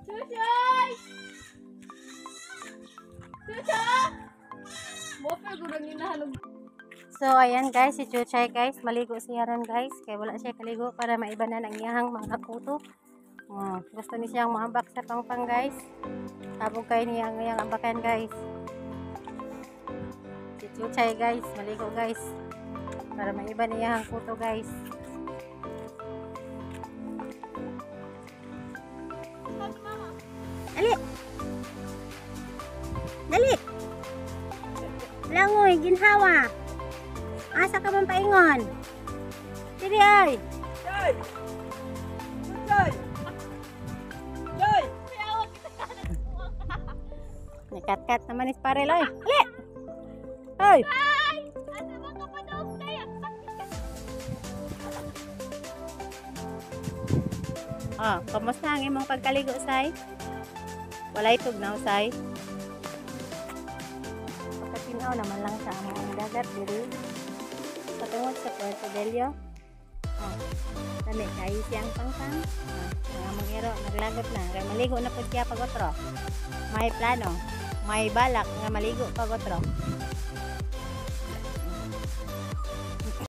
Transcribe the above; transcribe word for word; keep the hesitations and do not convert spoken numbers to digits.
Chuchay! Chuchay! Mopel gurang hinahalog. So ayan guys, si Chuchay guys, maligo siya ron guys. Kaya wala siya kaligo para maibanan ang iyahang mga kuto. Hmm, gusto ni siyang maambak sa pangpang guys. Tabog kayo niya ang iyang ambakan guys. Si Chuchay guys, maligo guys. Para maiban niya ang kuto guys. Dali! Dali! Langoy, ginhawa! Asa ka bang paingon? Dili ay! Chay! Chay! Chay! Nakat-kat naman is pare loy. Dali! Ay! Asa ba ka pa daw kaya? Oh, kamusta ang imong pagkaligo, Say? Walay tugnaw, Say. Pagkatinaw naman lang sa among dagat diri. Patungod sa Puerto Delio. Oh, dali kayo siyang pangpang. Oh, mga mangiro, naglagot na. Kaya maligo na po siya pag otro. May plano. May balak nga maligo pag otro.